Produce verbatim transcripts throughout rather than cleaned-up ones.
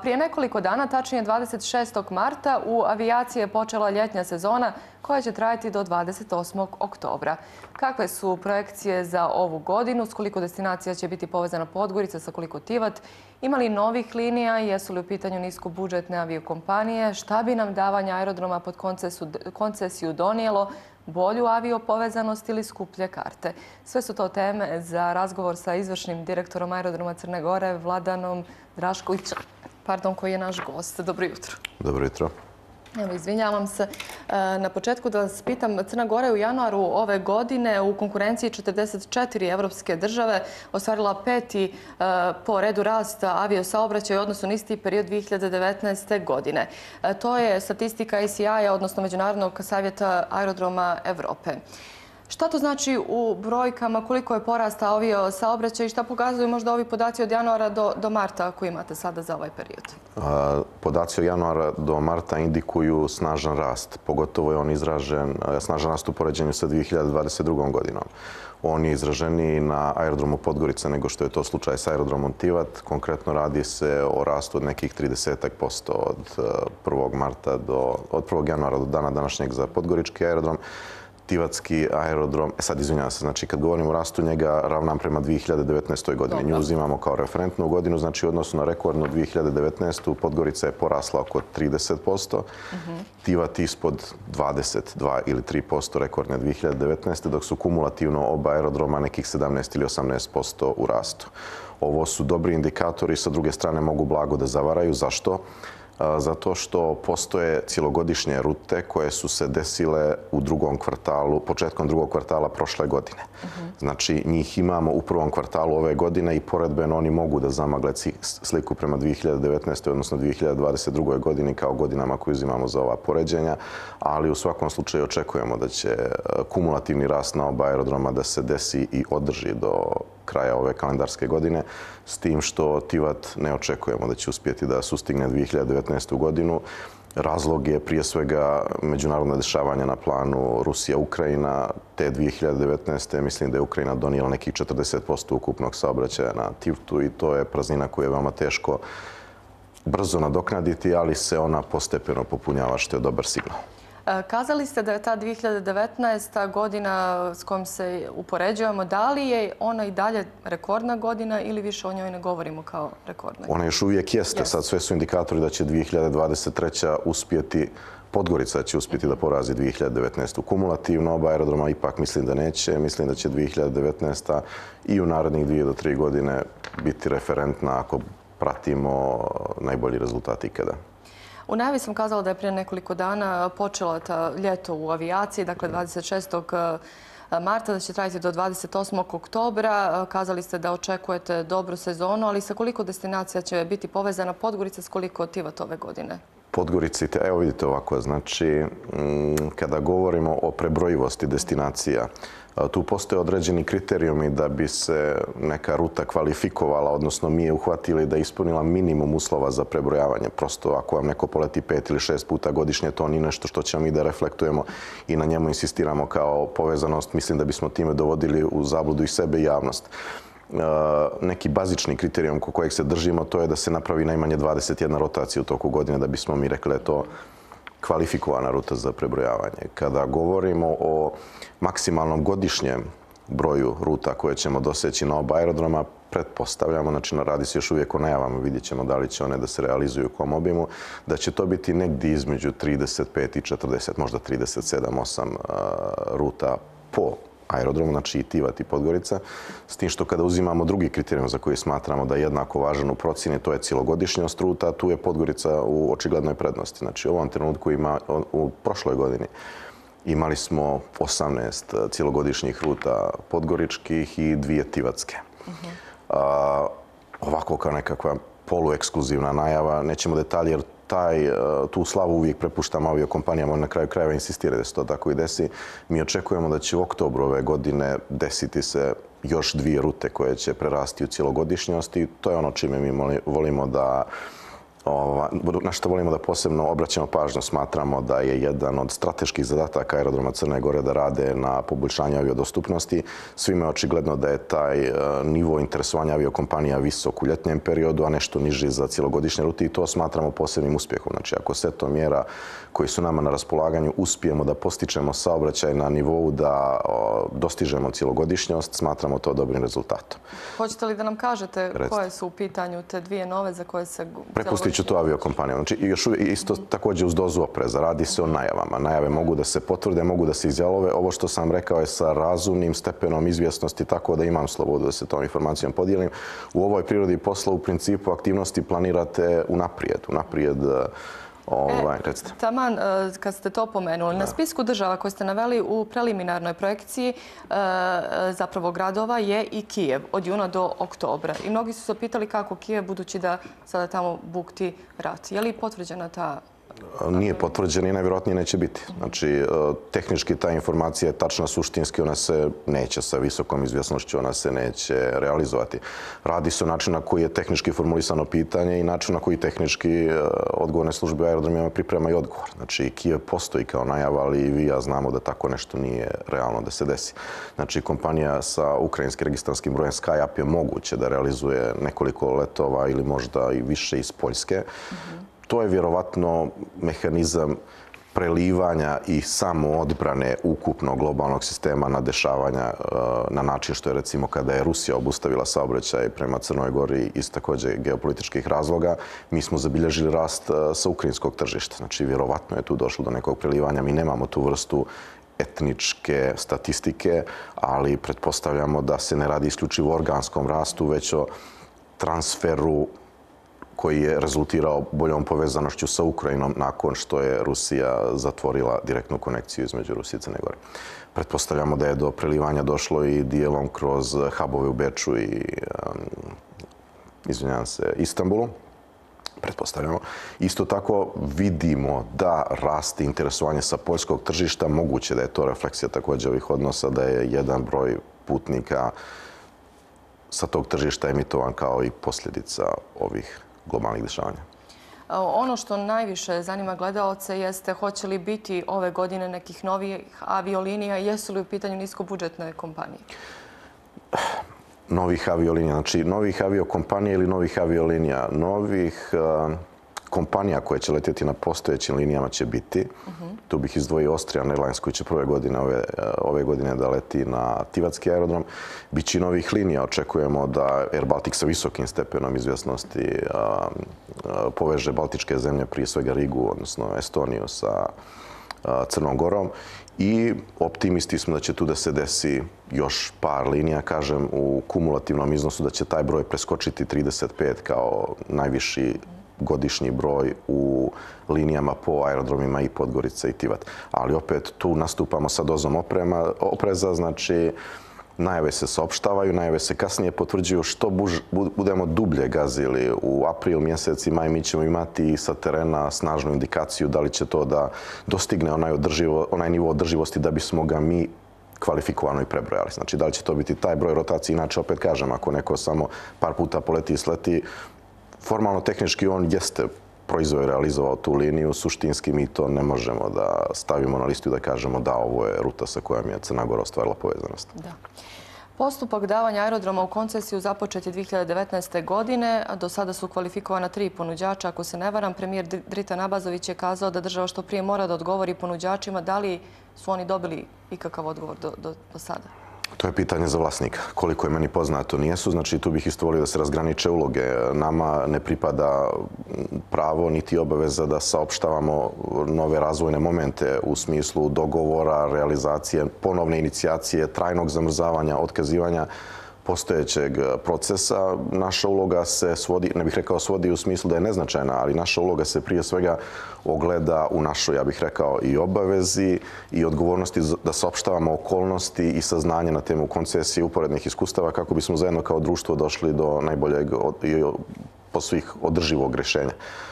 prije nekoliko dana, tačnije dvadeset šestog marta, u avijaciji je počela ljetnja sezona koja će trajati do dvadeset osmog oktobra. Kakve su projekcije za ovu godinu? S koliko destinacija će biti povezana Podgorica, sa koliko Tivat? Ima li novih linija? Jesu li u pitanju niskobudžetne aviokompanije? Šta bi nam davanje aerodroma pod koncesiju donijelo? Bolju aviopovezanost ili skuplje karte? Sve su to teme za razgovor sa izvršnim direktorom aerodroma Crne Gore, Vladanom Draškovićem, pardon, koji je naš gost. Dobro jutro. Dobro jutro. Evo, izvinjavam se. Na početku da vas pitam, Crna Gora je u januaru ove godine u konkurenciji četrdeset četiri evropske države ostvarila peti po redu rasta aviosaobraćaja u odnosu na isti period dvije hiljade devetnaeste. godine. To je statistika A C I-a, odnosno Međunarodnog savjeta aerodroma Evrope. Šta to znači u brojkama, koliko je porastao aviosaobraćaj i šta pokazuju možda ovi podaci od januara do, do marta ako imate sada za ovaj period? A, podaci od januara do marta indikuju snažan rast. Pogotovo je on izražen, snažan rast u poređenju sa dvije hiljade dvadeset drugom. godinom. On je izraženiji na aerodromu Podgorica nego što je to slučaj sa aerodromom Tivat. Konkretno radi se o rastu od nekih trideset posto od prvog marta do, od prvog januara do dana današnjeg za podgorički aerodrom. Tivatski aerodrom, e sad izvinjavam se, znači kad govorimo o rastu njega ravnam prema dvije hiljade devetnaestoj. godini. Nju uzimamo kao referentnu godinu, znači u odnosu na rekordnu dvije hiljade devetnaestu. Podgorica je porasla oko trideset posto, Tivat ispod dvadeset dva ili tri posto rekordne dvije hiljade devetnaeste. dok su kumulativno oba aerodroma nekih sedamnaest ili osamnaest posto u rastu. Ovo su dobri indikatori, sa druge strane mogu blago da zavaraju. Zašto? Zato što postoje cjelogodišnje rute koje su se desile u drugom kvartalu, početkom drugog kvartala prošle godine. Znači, njih imamo u prvom kvartalu ove godine i poredbeno oni mogu da zamagle sliku prema dvije hiljade devetnaestoj. odnosno dvije hiljade dvadeset drugoj. godini kao godinama koje uzimamo za ova poređenja, ali u svakom slučaju očekujemo da će kumulativni rast na oba aerodroma da se desi i održi do kraja ove kalendarske godine, s tim što Tivat ne očekujemo da će uspjeti da sustigne dvije hiljade devetnaestu. godinu. Razlog je prije svega međunarodna dešavanja na planu Rusija-Ukrajina. Te dvije hiljade devetnaeste. mislim da je Ukrajina donijela nekih četrdeset posto ukupnog saobraćaja na Tivtu i to je praznina koju je veoma teško brzo nadoknaditi, ali se ona postepeno popunjava, što je dobar signal. Kazali ste da je ta dvije hiljade devetnaesta. godina s kojom se upoređujemo. Da li je ona i dalje rekordna godina ili više o njoj ne govorimo kao rekordna? Ona još uvijek jeste. Sad sve su indikatori da će dvije hiljade dvadeset treća. uspjeti, Podgorica će uspjeti da porazi dvije hiljade devetnaestu. kumulativno. Oba aerodroma ipak mislim da neće. Mislim da će dvije hiljade devetnaesta. i u narednih dvije do tri godine biti referentna ako pratimo najbolji rezultat ikada. U najavi sam kazala da je prije nekoliko dana počela ta ljeto u avijaciji, dakle dvadeset šestog marta, da će trajati do dvadeset osmog oktobra. Kazali ste da očekujete dobru sezonu, ali sa koliko destinacija će biti povezana Podgorica, s koliko Tivat ove godine? Podgorici, evo vidite ovako, znači kada govorimo o prebrojivosti destinacija, tu postoje određeni kriterijumi da bi se neka ruta kvalifikovala, odnosno mi je uhvatili da je ispunila minimum uslova za prebrojavanje. Prosto ako vam neko poleti pet ili šest puta godišnje, to nije nešto što ćemo mi da reflektujemo i na njemu insistiramo kao povezanost. Mislim da bismo time dovodili u zabludu i sebe i javnost. Neki bazični kriterijum ko kojeg se držimo, to je da se napravi najmanje dvadeset jedna rotacija u toku godine da bismo mi rekli da je to kvalifikovana ruta za prebrojavanje. Kada govorimo o maksimalnom godišnjem broju ruta koje ćemo doseći na oba aerodroma, pretpostavljamo, znači radi se još uvijek o najavama, vidjet ćemo da li će one da se realizuju u kom obimu, da će to biti negdje između trideset pet i četrdeset, možda trideset sedam osam ruta po aerodromu, znači i Tivat i Podgorica, s tim što kada uzimamo drugi kriterijum za koji smatramo da je jednako važan u procjeni, to je cjelogodišnjost ruta, tu je Podgorica u očiglednoj prednosti. Znači u ovom trenutku ima, u prošloj godini imali smo osamnaest cjelogodišnjih ruta podgoričkih i dvije tivatske. A, ovako kao nekakva poluekskluzivna najava, nećemo detalje jer taj, tu slavu uvijek prepuštamo aviokompanijama, na kraju krajeva insistiraju da se to tako i desi. Mi očekujemo da će u oktobru ove godine desiti se još dvije rute koje će prerasti u cjelogodišnjost i to je ono čime mi volimo da na što volimo da posebno obraćamo pažnju, smatramo da je jedan od strateških zadataka aerodroma Crne Gore da rade na poboljšanju aviodostupnosti. Svima je očigledno da je taj nivo interesovanja aviokompanija visok u ljetnjem periodu, a nešto niži za cjelogodišnje rute i to smatramo posebnim uspjehom. Znači, ako setom mjera koji su nama na raspolaganju uspijemo da postičemo saobraćaj na nivou da dostižemo cjelogodišnjost, smatramo to dobrim rezultatom. Hoćete li da nam kažete koje su u pitanju te dvije nove za koje se... Prepustit ću to aviokompanijama. Znači, još isto također uz dozu opreza. Radi se o najavama. Najave mogu da se potvrde, mogu da se izjalove. Ovo što sam rekao je sa razumnim stepenom izvjesnosti, tako da imam slobodu da se tom informacijom podijelim. U ovoj prirodi posla u principu aktivnosti planirate unaprijed. Unaprijed Ovaj, e, taman, kad ste to pomenuli, na spisku država koje ste naveli u preliminarnoj projekciji zapravo gradova je i Kijev od juna do oktobra. I mnogi su se pitali kako Kijev, budući da sada tamo bukti rat. Je li potvrđena ta... Nije potvrđena i najvjerojatnije neće biti. Znači, tehnički ta informacija je tačna, suštinski ona se neće sa visokom izvjesnošću, ona se neće realizovati. Radi se o načinu na koji je tehnički formulisano pitanje i način na koji tehnički odgovorne službe u aerodromima pripremaju odgovor. Znači, Kijev postoji kao najava, ali i vi i ja znamo da tako nešto nije realno da se desi. Znači, kompanija sa ukrajinskim registarskim brojem SkyUp je moguće da realizuje nekoliko letova ili možda i više iz Poljske. To je vjerovatno mehanizam prelivanja i samo odbrane ukupnog globalnog sistema na dešavanja na način što je recimo kada je Rusija obustavila saobraćaj prema Crnoj Gori iz također geopolitičkih razloga, mi smo zabilježili rast sa ukrajinskog tržišta. Znači, vjerovatno je tu došlo do nekog prelivanja. Mi nemamo tu vrstu etničke statistike, ali pretpostavljamo da se ne radi isključivo o organskom rastu, već o transferu koji je rezultirao boljom povezanošću sa Ukrajinom nakon što je Rusija zatvorila direktnu konekciju između Rusije i Crne Gore. Pretpostavljamo da je do prelivanja došlo i dijelom kroz hubove u Beču i, izvinjavam se, Istanbulu. Pretpostavljamo. Isto tako vidimo da raste interesovanje sa poljskog tržišta. Moguće da je to refleksija također ovih odnosa, da je jedan broj putnika sa tog tržišta emitovan kao i posljedica ovih globalnih dešavanja. Ono što najviše zanima gledaoce jeste hoće li biti ove godine nekih novih aviolinija, jesu li u pitanju niskobudžetne kompanije? Novih aviolinija, znači novih aviokompanija ili novih aviolinija. Novih kompanija koje će letjeti na postojećim linijama će biti. Tu bih izdvojio Austrian Airlines koji će prve godine ove, ove godine da leti na Tivatski aerodrom. Biće i novih linija. Očekujemo da Air Baltic sa visokim stepenom izvjesnosti a, a, poveže baltičke zemlje, prije svega Rigu, odnosno Estoniju sa a, Crnom Gorom. I optimisti smo da će tu da se desi još par linija, kažem, u kumulativnom iznosu da će taj broj preskočiti trideset pet kao najviši godišnji broj u linijama po aerodromima i Podgorica i Tivat. Ali opet tu nastupamo sa dozom oprema, opreza, znači najave se saopštavaju, najave se kasnije potvrđuju. Što buž, budemo dublje gazili u april mjesec i maj, mi ćemo imati sa terena snažnu indikaciju da li će to da dostigne onaj, održivo, onaj nivo održivosti da bismo ga mi kvalifikovano i prebrojali. Znači, da li će to biti taj broj rotacije? Inače, opet kažem, ako neko samo par puta poleti i sleti, formalno, tehnički on jeste proizveo i realizovao tu liniju. Suštinski mi to ne možemo da stavimo na listu i da kažemo da ovo je ruta sa kojom je Crna Gora ostvarila povezanost. Da. Postupak davanja aerodroma u koncesiju započet je dvije hiljade devetnaeste. godine. Do sada su kvalifikovana tri ponuđača. Ako se ne varam, premijer Dritan Abazović je kazao da država što prije mora da odgovori ponuđačima. Da li su oni dobili ikakav odgovor do, do, do sada? To je pitanje za vlasnika. Koliko je meni poznato, nijesu. Znači, tu bih isto volio da se razgraniče uloge. Nama ne pripada pravo niti obaveza da saopštavamo nove razvojne momente u smislu dogovora, realizacije, ponovne inicijacije, trajnog zamrzavanja, otkazivanja postojećeg procesa. Naša uloga se svodi, ne bih rekao svodi u smislu da je neznačajna, ali naša uloga se prije svega ogleda u našoj, ja bih rekao, i obavezi i odgovornosti da saopštavamo okolnosti i saznanje na temu koncesije i uporednih iskustava kako bismo zajedno kao društvo došli do najboljeg i po svih održivog rješenja.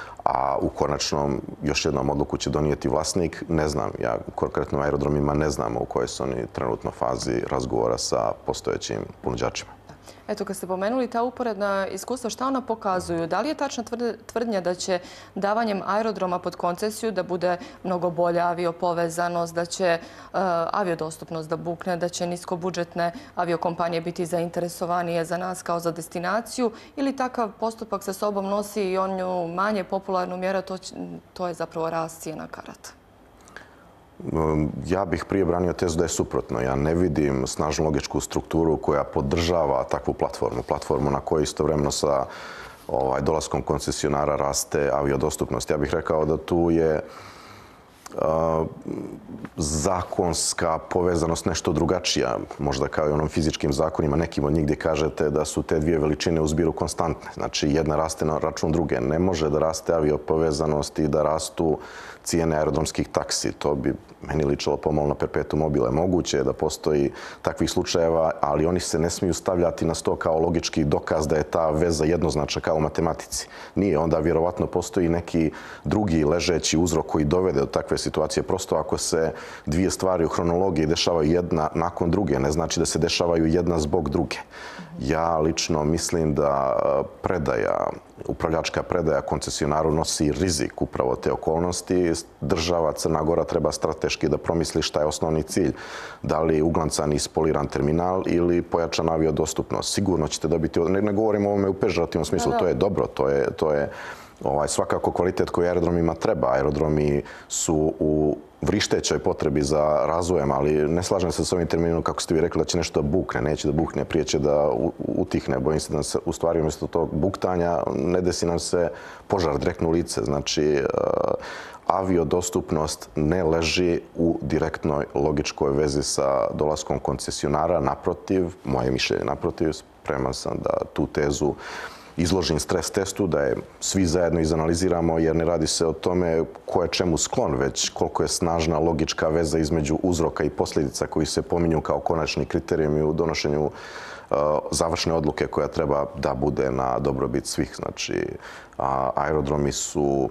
A u konačnom još jednom odluku će donijeti vlasnik. Ne znam, ja konkretno u aerodromima ne znamo u kojoj su oni trenutno fazi razgovora sa postojećim ponuđačima. Eto, kad ste pomenuli ta uporedna iskustva, šta ona pokazuju? Da li je tačna tvrdnja da će davanjem aerodroma pod koncesiju da bude mnogo bolja aviopovezanost, da će aviodostupnost da bukne, da će niskobudžetne aviokompanije biti zainteresovanije za nas kao za destinaciju, ili takav postupak sa sobom nosi i onu manje popularnu mjeru, to je zapravo rast cijena karata? Ja bih prije branio tezu da je suprotno. Ja ne vidim snažnu logičku strukturu koja podržava takvu platformu. Platformu na kojoj istovremeno sa dolaskom koncesionara raste aviodostupnost. Ja bih rekao da tu je zakonska povezanost nešto drugačija, možda kao i onom fizičkim zakonima, nekim od njih gdje kažete da su te dvije veličine u zbiru konstantne. Znači, jedna raste na račun druge. Ne može da raste aviopovezanost i da rastu cijene aerodromskih taksi. To bi meni ličilo pomalo na perpetuum mobile. Moguće je da postoji takvih slučajeva, ali oni se ne smiju stavljati na sto kao logički dokaz da je ta veza jednoznačna kao u matematici. Nije. Onda vjerovatno postoji neki drugi ležeći uzrok koji dovede do takve situacije. Prosto ako se dvije stvari u hronologiji dešavaju jedna nakon druge, ne znači da se dešavaju jedna zbog druge. Ja lično mislim da predaja, upravljačka predaja koncesionaru nosi rizik upravo te okolnosti. Država Crna Gora treba strateški da promisli šta je osnovni cilj. Da li uglancani ispoliran terminal ili pojačana aviodostupnost. Sigurno ćete dobiti, ne govorimo o ovome u pežorativnom smislu, to je dobro, to je svakako kvalitet koji aerodromima treba. Aerodromi su u vrištećoj potrebi za razvojem, ali ne slažem se s ovim terminom kako ste vi rekli da će nešto da bukne. Neće da bukne, prije će da utihne. Bojim se da se u stvari umjesto tog buktanja ne desi nam se požar direktno u lice. Znači, aviodostupnost ne leži u direktnoj logičkoj vezi sa dolaskom koncesionara. Naprotiv, moje mišljenje naprotiv, spreman sam da tu tezu izložim stres testu, da je svi zajedno izanaliziramo, jer ne radi se o tome ko je čemu sklon, već koliko je snažna logička veza između uzroka i posljedica koji se pominju kao konačni kriterijumi u donošenju završne odluke koja treba da bude na dobrobit svih. Znači, aerodromi su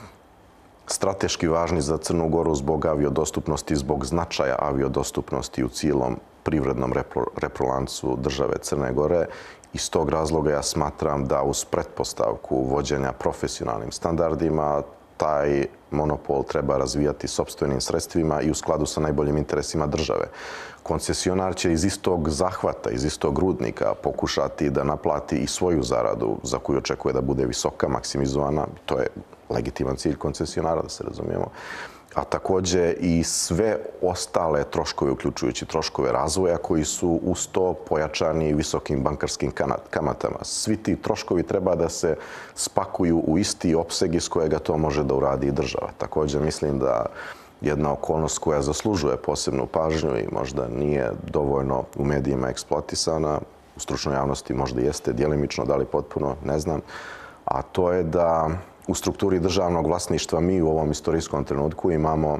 strateški važni za Crnu Goru zbog aviodostupnosti, zbog značaja aviodostupnosti u cijelom privrednom reprolancu države Crne Gore. Iz tog razloga ja smatram da uz pretpostavku vođenja profesionalnim standardima taj monopol treba razvijati sopstvenim sredstvima i u skladu sa najboljim interesima države. Koncesionar će iz istog zahvata, iz istog rudnika pokušati da naplati i svoju zaradu za koju očekuje da bude visoka, maksimizovana. To je legitiman cilj koncesionara, da se razumijemo. A također i sve ostale troškove, uključujući troškove razvoja, koji su uz to pojačani visokim bankarskim kamatama. Svi ti troškovi treba da se spakuju u isti opseg iz kojega to može da uradi i država. Također mislim da jedna okolnost koja zaslužuje posebnu pažnju i možda nije dovoljno u medijima eksploatisana, u stručnoj javnosti možda jeste, djelimično, da li potpuno, ne znam, a to je da u strukturi državnog vlasništva mi u ovom istorijskom trenutku imamo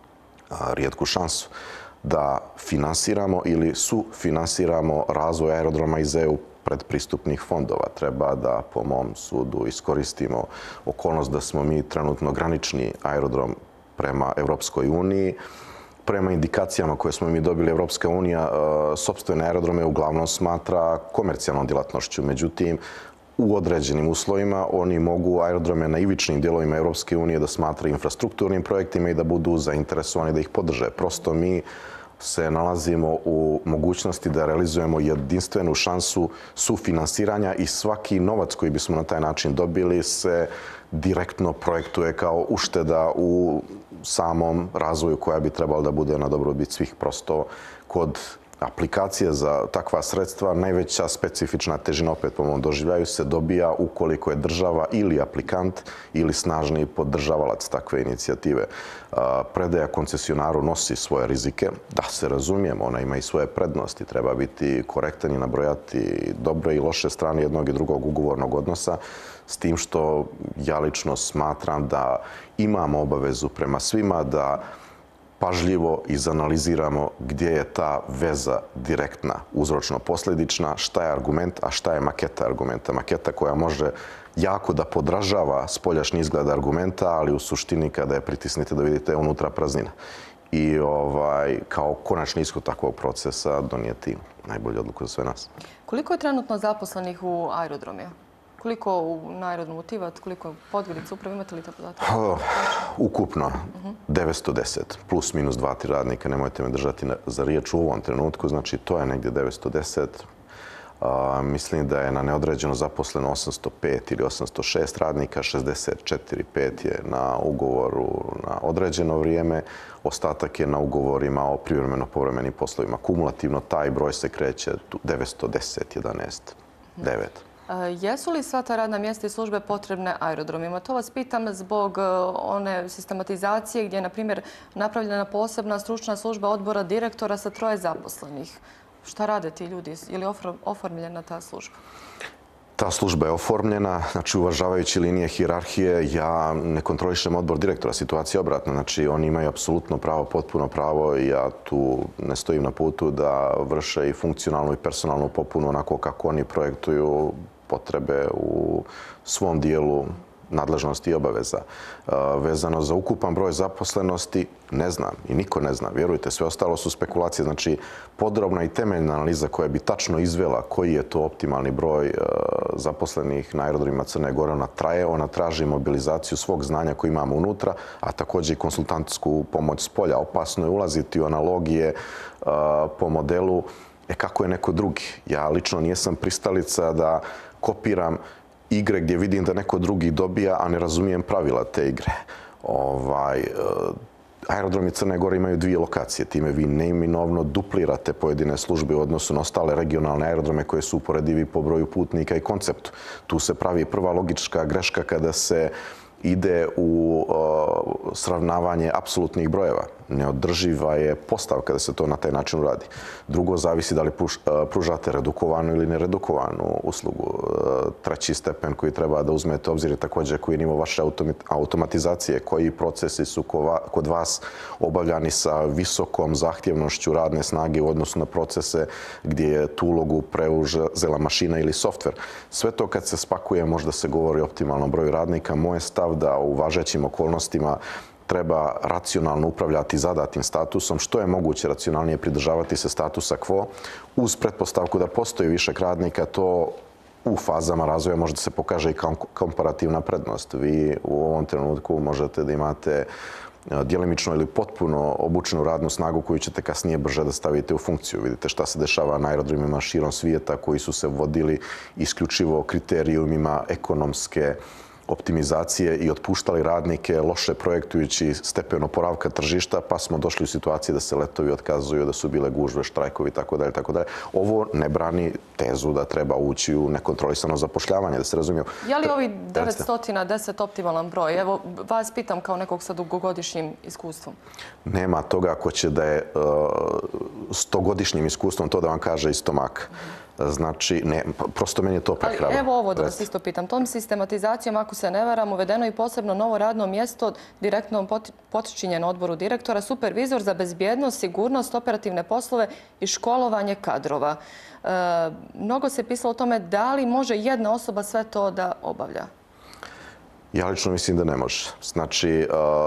rijetku šansu da finansiramo ili sufinansiramo razvoj aerodroma iz E U predpristupnih fondova. Treba da, po mom sudu, iskoristimo okolnost da smo mi trenutno granični aerodrom prema Evropskoj uniji. Prema indikacijama koje smo mi dobili, Evropska unija sopstvene aerodrome uglavnom smatra komercijalnom djelatnošću. Međutim, u određenim uslovima oni mogu aerodrome na ivičnim dijelovima Evropske unije da smatraju infrastrukturnim projektima i da budu zainteresovani da ih podrže. Prosto mi se nalazimo u mogućnosti da realizujemo jedinstvenu šansu sufinansiranja i svaki novac koji bismo na taj način dobili se direktno projektuje kao ušteda u samom razvoju koja bi trebala da bude na dobrobit svih. Prosto kod aplikacije za takva sredstva najveća specifična težina, opet po mom doživljaju, se dobija ukoliko je država ili aplikant ili snažni podržavalac takve inicijative. Predaja koncesionaru nosi svoje rizike. Da se razumijemo, ona ima i svoje prednosti. Treba biti korektan i nabrojati dobre i loše strane jednog i drugog ugovornog odnosa, s tim što ja lično smatram da imamo obavezu prema svima da pažljivo izanaliziramo gdje je ta veza direktna, uzročno-posljedična, šta je argument, a šta je maketa argumenta. Maketa koja može jako da podražava spoljašnji izgled argumenta, ali u suštini kada je pritisnete da vidite unutra praznina. i ovaj, kao konačni ishod takvog procesa donijeti najbolju odluku za sve nas. Koliko je trenutno zaposlenih u aerodromima? Koliko u, na aerodromu Tivat, koliko Podgorica, upravo imate li te podatke? Ukupno devetsto deset, plus minus dva, tri radnika, nemojte me držati za riječ u ovom trenutku, znači to je negdje devetsto deset. Uh, mislim da je na neodređeno zaposleno osamsto pet ili osamsto šest radnika, šezdeset četiri pet je na ugovoru na određeno vrijeme, ostatak je na ugovorima o privremeno povremenim poslovima. Kumulativno taj broj se kreće devetsto deset, jedanaest, devet. Jesu li sva ta radna mjesta i službe potrebne aerodromima? To vas pitam zbog one sistematizacije gdje je, na primjer, napravljena posebna stručna služba odbora direktora sa troje zaposlenih. Šta rade ti ljudi? Je li oformljena ta služba? Ta služba je oformljena, znači uvažavajući linije hijerarhije, ja ne kontrolišem odbor direktora, situacija je obratna. Znači oni imaju apsolutno pravo, potpuno pravo i ja tu ne stojim na putu da vrše i funkcionalnu i personalnu popunu onako kako oni projektuju potrebe u svom dijelu nadležnosti i obaveza. Vezano za ukupan broj zaposlenosti, ne znam i niko ne zna. Vjerujte, sve ostalo su spekulacije. Znači, podrobna i temeljna analiza koja bi tačno izvela koji je to optimalni broj zaposlenih na aerodromima Crne Gore, ona traje, ona traži mobilizaciju svog znanja koji imamo unutra, a također i konsultantsku pomoć s polja. Opasno je ulaziti u analogije po modelu e, kako je neko drugi. Ja lično nijesam pristalica da kopiram igre gdje vidim da neko drugi dobija, a ne razumijem pravila te igre. Ovaj, aerodromi Crne Gore imaju dvije lokacije. Time vi neiminovno duplirate pojedine službe u odnosu na ostale regionalne aerodrome koje su uporedivi po broju putnika i konceptu. Tu se pravi prva logička greška kada se ide u uh, sravnavanje apsolutnih brojeva. Neodrživa je postavka da se to na taj način uradi. Drugo, zavisi da li puš, uh, pružate redukovanu ili neredukovanu uslugu. Uh, treći stepen koji treba da uzmete obzir je također koji je nivo vaše automatizacije, koji procesi su kod vas obavljani sa visokom zahtjevnošću radne snage u odnosu na procese gdje je tu ulogu preuzela mašina ili softver. Sve to kad se spakuje možda se govori o optimalnom broju radnika. Moje stav da u važećim okolnostima treba racionalno upravljati zadatim statusom, što je moguće racionalnije pridržavati se statusa quo, uz pretpostavku da postoji višak radnika, to u fazama razvoja može da se pokaže i kao komparativna prednost. Vi u ovom trenutku možete da imate djelimično ili potpuno obučenu radnu snagu koju ćete kasnije brže da stavite u funkciju. Vidite šta se dešava na aerodromima širom svijeta koji su se vodili isključivo kriterijumima ekonomske optimizacije i otpuštali radnike, loše projektujući stepen oporavka tržišta, pa smo došli u situaciji da se letovi otkazuju, da su bile gužve, štrajkovi, tako dalje, tako dalje. Ovo ne brani tezu da treba ući u nekontrolisano zapošljavanje, da se razumiju. Je li ovi devetsto deset optimalan broj? Evo, vas pitam kao nekog sa dugogodišnjim iskustvom. Nema toga ko će da je stogodišnjim iskustvom to da vam kaže iz stomaka. Znači, ne, prosto meni je to prehrabro. Ali evo ovo da vas isto pitam. Tom sistematizacijom, ako se ne varam, uvedeno i posebno novo radno mjesto direktno potčinjeno odboru direktora, supervizor za bezbjednost, sigurnost, operativne poslove i školovanje kadrova. E, mnogo se pisalo o tome da li može jedna osoba sve to da obavlja? Ja lično mislim da ne može. Znači,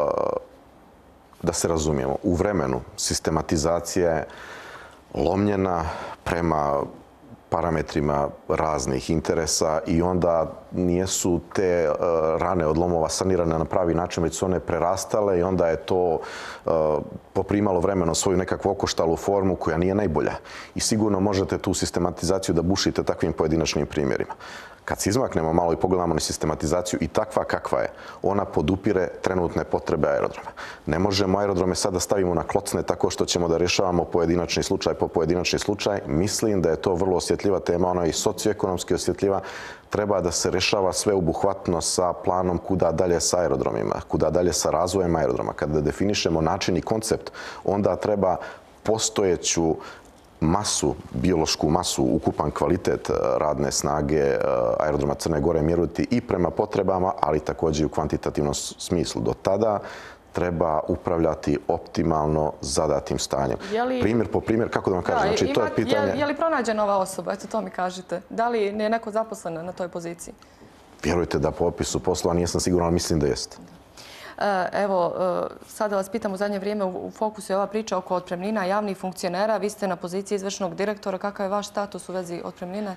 da se razumijemo, u vremenu sistematizacija je lomljena prema parametrima raznih interesa i onda nijesu te rane od lomova sanirane na pravi način, već su one prerastale i onda je to poprimalo vremeno svoju nekakvu okoštalu formu koja nije najbolja. I sigurno možete tu sistematizaciju da bušite takvim pojedinačnim primjerima. Kad se izmaknemo malo i pogledamo na sistematizaciju i takva kakva je, ona podupire trenutne potrebe aerodroma. Ne možemo aerodrome sada stavimo na klocne tako što ćemo da rješavamo pojedinačni slučaj po pojedinačni slučaj. Mislim da je to vrlo osjetljiva tema, ona je i socioekonomski osjetljiva. Treba da se rješava sve obuhvatno sa planom kuda dalje sa aerodromima, kuda dalje sa razvojem aerodroma. Kada definišemo način i koncept, onda treba postojeću masu, biološku masu, ukupan kvalitet radne snage aerodroma Crne Gore mjeriti i prema potrebama, ali također i u kvantitativnom smislu. Do tada treba upravljati optimalno zadatim stanjem. Primjer po primjer, kako da vam kažem? Znači, to je pitanje... Je li pronađena ova osoba? Eto, to mi kažete. Da li je neko zaposlen na toj poziciji? Vjerujte da po opisu poslova nijesam siguran, ali mislim da jeste. Evo, sada vas pitam, u zadnje vrijeme u fokusu je ova priča oko otpremnina javnih funkcionera. Vi ste na poziciji izvršnog direktora. Kakav je vaš status u vezi otpremnine?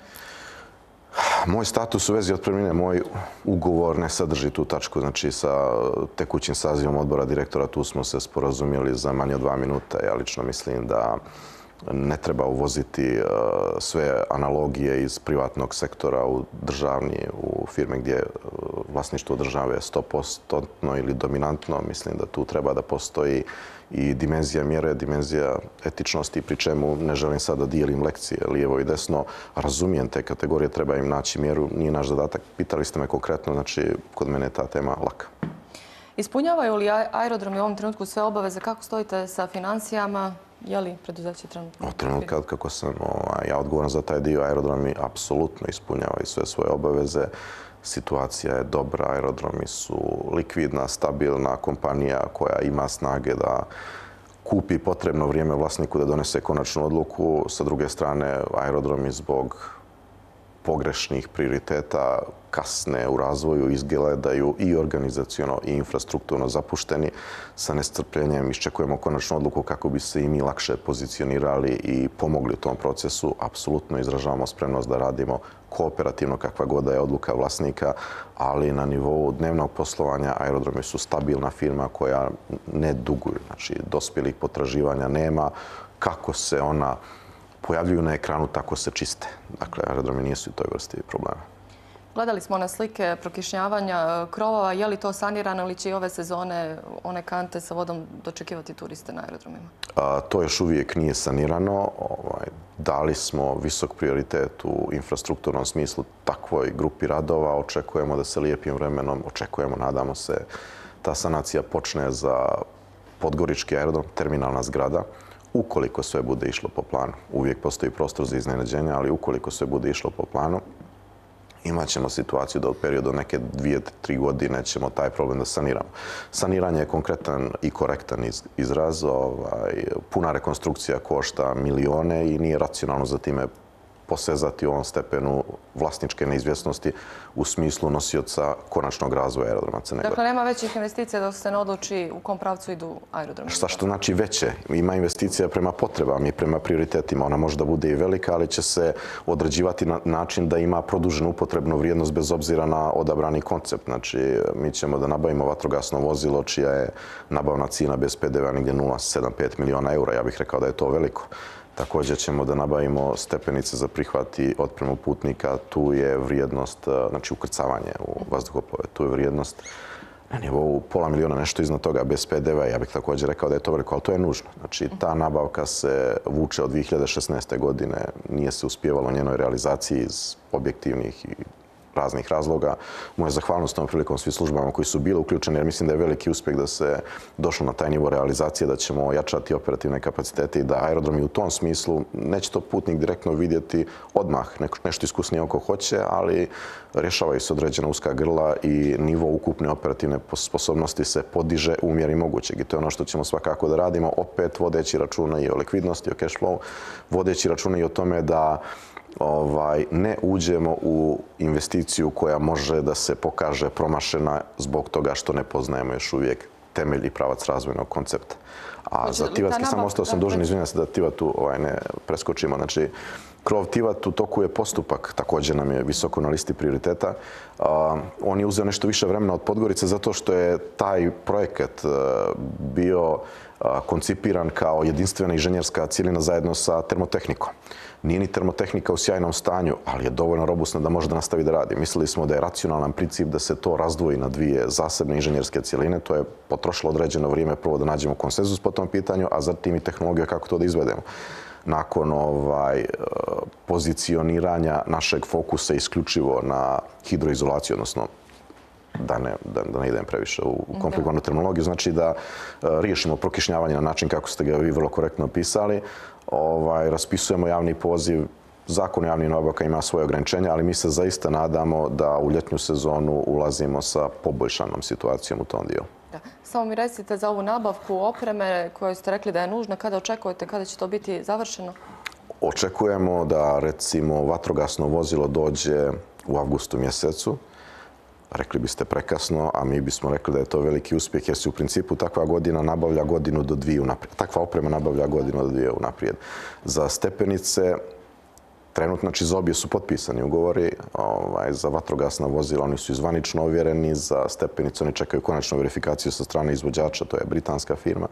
Moj status u vezi otpremnine, moj ugovor ne sadrži tu tačku. Znači, sa tekućim sazivom odbora direktora tu smo se sporazumjeli za manje od dva minuta. Ja lično mislim da ne treba uvoziti sve analogije iz privatnog sektora u državni, u firme gdje vlasništvo države je sto posto ili dominantno. Mislim da tu treba da postoji i dimenzija mjere, dimenzija etičnosti, pri čemu ne želim sad da dijelim lekcije lijevo i desno. Razumijem te kategorije, treba im naći mjeru, nije naš zadatak. Pitali ste me konkretno, znači kod mene je ta tema laka. Ispunjavaju li aerodromi u ovom trenutku sve obaveze? Kako stojite sa financijama? Je li preduzeće trenutno? Od trenutka kako sam ja odgovoran za taj dio, aerodromi apsolutno ispunjavaju sve svoje obaveze. Situacija je dobra, aerodromi su likvidna, stabilna kompanija koja ima snage da kupi potrebno vrijeme vlasniku da donese konačnu odluku. Sa druge strane, aerodromi zbog pogrešnih prioriteta kasne u razvoju, izgledaju i organizaciono i infrastrukturno zapušteni. Sa nestrpljenjem iščekujemo konačnu odluku kako bi se i mi lakše pozicionirali i pomogli u tom procesu. Apsolutno izražavamo spremnost da radimo kooperativno kakva god da je odluka vlasnika, ali na nivou dnevnog poslovanja aerodromi su stabilna firma koja ne duguju. Znači, dospjelih potraživanja nema. Kako se ona pojavljuju na ekranu, tako se čiste. Dakle, aerodromi nisu u toj vrsti problema. Gledali smo na slike prokišnjavanja krovova. Je li to sanirano ili će i ove sezone one kante sa vodom dočekivati turiste na aerodromima? To još uvijek nije sanirano. Dali smo visok prioritet u infrastrukturnom smislu takvoj grupi radova. Očekujemo da se lijepim vremenom, očekujemo, nadamo se, ta sanacija počne za Podgorički aerodrom, terminalna zgrada. Ukoliko sve bude išlo po planu, uvijek postoji prostor za iznenađenja, ali ukoliko sve bude išlo po planu, imat ćemo situaciju da u periodu neke dvije, tri godine ćemo taj problem da saniramo. Saniranje je konkretan i korektan izraz. Puna rekonstrukcija košta milione i nije racionalno za time posezati u ovom stepenu vlasničke neizvjesnosti u smislu nosioca konačnog razvoja aerodroma Crne Gore. Dakle, nema većih investicija dok se ne odluči u kom pravcu idu aerodromi? Šta što znači veće? Ima investicija prema potrebama i prema prioritetima. Ona može da bude i velika, ali će se određivati na način da ima produženu upotrebnu vrijednost bez obzira na odabrani koncept. Znači, mi ćemo da nabavimo vatrogasno vozilo čija je nabavna cijena bez P D V-a negdje nula zarez sedamdeset pet miliona eura. Ja bih rekao da je to veliko. Također ćemo da nabavimo stepenice za prihvat i otpremu putnika. Tu je vrijednost, znači ukrcavanje u vazduhoplove, tu je vrijednost na nivou pola miliona, nešto iznad toga bez P D V-a. Ja bih također rekao da je to veliko, ali to je nužno. Znači, ta nabavka se vuče od dvije hiljade šesnaeste. godine. Nije se uspjevalo njenoj realizaciji iz objektivnih i raznih razloga. Moja zahvalnost tom prilikom svih službama koji su bili uključeni, jer mislim da je veliki uspjeh da se došlo na taj nivo realizacije, da ćemo ojačati operativne kapacitete i da aerodromi u tom smislu, neće to putnik direktno vidjeti odmah, nešto iskusnije oko hoće, ali rješavaju se određena uska grla i nivo ukupne operativne sposobnosti se podiže u mjeri mogućeg. I to je ono što ćemo svakako da radimo, opet vodeći računa i o likvidnosti, o cash flow, vodeći računa i o tome da ne uđemo u investiciju koja može da se pokaže promašena zbog toga što ne poznajemo još uvijek temelj i pravac razvojnog koncepta. A za Tivatski sam ostao sam dužan, izvinjam se da Tivatu ne preskočimo. Znači, krov Tivat u toku je postupak, također nam je visoko na listi prioriteta. On je uzeo nešto više vremena od Podgorice zato što je taj projekat bio koncipiran kao jedinstvena inženjerska cijelina zajedno sa termotehnikom. Nije ni termotehnika u sjajnom stanju, ali je dovoljno robustna da može da nastavi da radi. Mislili smo da je racionalan princip da se to razdvoji na dvije zasebne inženjerske cijeline. To je potrošilo određeno vrijeme prvo da nađemo konsenzus po tom pitanju, a zatim i tehnologiju kako to da izvedemo. Nakon pozicioniranja našeg fokusa isključivo na hidroizolaciju, odnosno da ne idem previše u komplikovanu terminologiju, znači da riješimo prokišnjavanje na način kako ste ga vi vrlo korektno opisali. Raspisujemo javni poziv. Zakon o javnim nabavkama ima svoje ograničenja, ali mi se zaista nadamo da u ljetnju sezonu ulazimo sa poboljšanom situacijom u tom dijelu. Samo mi recite za ovu nabavku opreme koju ste rekli da je nužna, kada očekujete, kada će to biti završeno? Očekujemo da, recimo, vatrogasno vozilo dođe u avgustu mjesecu. rekli biste prekasno, a mi bismo rekli da je to veliki uspjeh jer se u principu takva godina nabavlja godinu do dvije unaprijed. Takva oprema nabavlja godinu do dvije unaprijed. Za stepenice, trenutno, znači za obje su potpisani ugovori, ovaj, za vatrogasna vozila oni su zvanično ovjereni, za stepenice oni čekaju konačnu verifikaciju sa strane izvođača, to je britanska firma.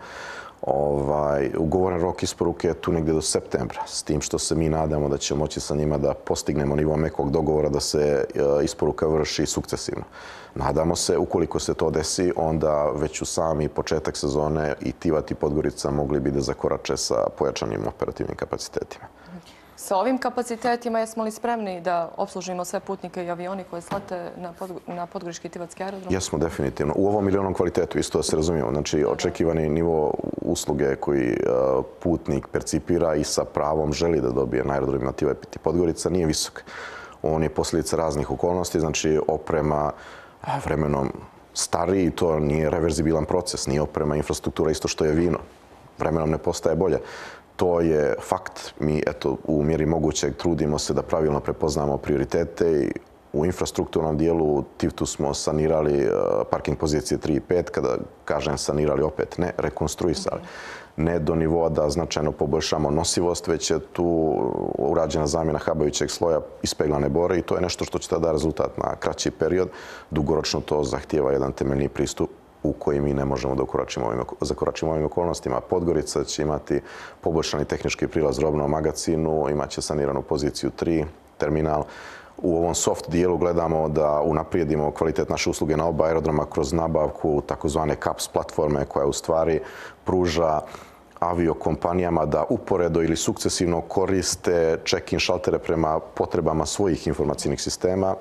Ovaj, ugovoren rok isporuke je tu negdje do septembra, s tim što se mi nadamo da ćemo moći sa njima da postignemo nivo mekog dogovora da se isporuka vrši sukcesivno. Nadamo se, ukoliko se to desi, onda već u sami početak sezone i Tivat i Podgorica mogli bi da zakorače sa pojačanim operativnim kapacitetima. Sa ovim kapacitetima jesmo li spremni da obslužimo sve putnike i avioni koje slete na Podgorički i Tivatski aerodrom? Jesmo, definitivno. U ovom ili onom kvalitetu, isto da se razumijemo. Znači, očekivani nivo usluge koji putnik percipira i sa pravom želi da dobije na aerodromima Tivat i Podgorica nije visok. On je posljedica raznih okolnosti, znači oprema vremenom stariji, to nije reverzibilan proces, nije oprema, infrastruktura isto što je vino. Vremenom ne postaje bolje. To je fakt. Mi, eto, u mjeri mogućeg trudimo se da pravilno prepoznamo prioritete i u infrastrukturnom dijelu u Tivtu smo sanirali parking pozicije tri i pet, kada kažem sanirali opet, ne rekonstruisali. Ne do nivoa da značajno poboljšamo nosivost, već je tu urađena zamjena habajućeg sloja ispeglane bore i to je nešto što će tada rezultat na kraći period. Dugoročno to zahtijeva jedan temeljni pristup u koji mi ne možemo da zakoračimo ovim okolnostima. Podgorica će imati poboljšani tehnički prilaz robnom magacinu, imaće saniranu poziciju tri, terminal. U ovom soft dijelu gledamo da unaprijedimo kvalitet naše usluge na oba aerodroma kroz nabavku takozvane C A P S platforme koja u stvari pruža aviokompanijama da uporedo ili sukcesivno koriste check-in šaltere prema potrebama svojih informacijnih sistema.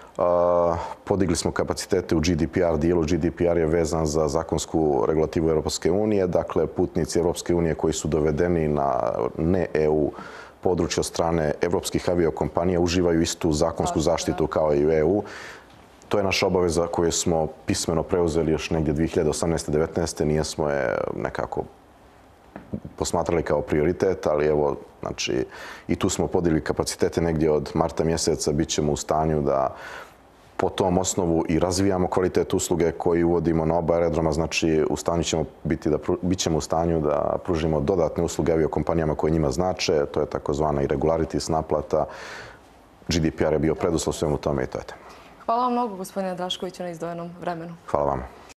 Podigli smo kapacitete u G D P R dijelu. G D P R je vezan za zakonsku regulativu Europske unije. Dakle, putnici Europske unije koji su dovedeni na ne E U područje od strane evropskih aviokompanija uživaju istu zakonsku zaštitu kao i u E U. To je naša obaveza koju smo pismeno preuzeli još negdje dvije hiljade osamnaeste devetnaeste. Nijesmo je nekako posmatrali kao prioritet, ali evo, znači, i tu smo podigli kapacitete negdje od marta mjeseca. Bićemo u stanju da po tom osnovu i razvijamo kvalitet usluge koji uvodimo na oba aerodroma. Znači, u stanju ćemo biti da, bit ćemo u stanju da pružimo dodatne usluge aviokompanijama koje njima znače. To je takozvana irregularities naplata. G D P R je bio preduslov svemu tome i to je to. Hvala vam mnogo, gospodine Draškoviću, na izdvojenom vremenu. Hvala vam.